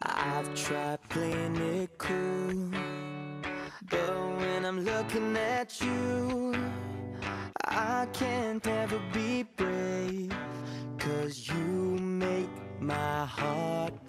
I've tried playing it cool, but when I'm looking at you, I can't ever be brave, 'cause you make my heart